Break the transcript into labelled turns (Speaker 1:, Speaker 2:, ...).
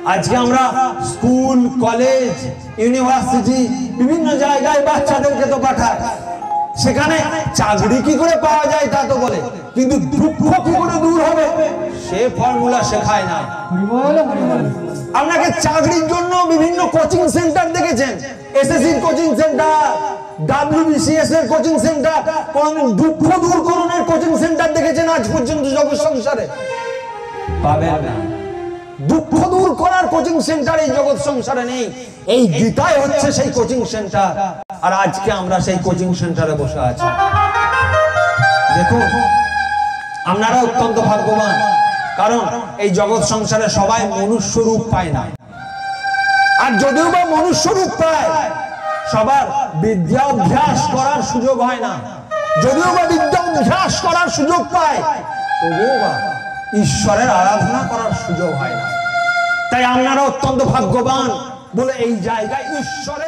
Speaker 1: আজকে আমরা school, college, university বিভিন্ন জায়গায় বাচ্চাদেরকে তো পাঠায়, সেখানে চাকরি কি করে পাওয়া যায় তা তো বলে, কিন্তু দুঃখ কি করে দূর হবে সে ফর্মুলা শেখায় না। আপনাকে চাকরির জন্য বিভিন্ন কোচিং সেন্টার দেখেছেন, এসএসসির কোচিং সেন্টার, WBCS এর কোচিং সেন্টার, কোনদিন দুঃখ দূরকরণের কোচিং সেন্টার দেখেছেন আজ পর্যন্ত জগৎ সংসারে? পাবেন না। দুঃখ দূর করার কোচিং সেন্টার এই জগৎ সংসারে নেই। এই গীতায় হচ্ছে সেই কোচিং সেন্টার, আর আজকে আমরা সেই কোচিং সেন্টারে বসে আছি। দেখুন, আপনারা অত্যন্ত ভাগ্যবান, কারণ এই জগৎ সংসারে সবাই মনুষ্য রূপ পায় না, আর যদিও বা মনুষ্য রূপ পায় সবার বিদ্যা অভ্যাস করার সুযোগ হয় না। যদিও বা বিদ্যা অভ্যাস করার সুযোগ পায়, তবুও বা ঈশ্বরের আরাধনা করার সুযোগ হয় না। তাই আপনারা অত্যন্ত ভাগ্যবান বলে এই জায়গায় ঈশ্বরের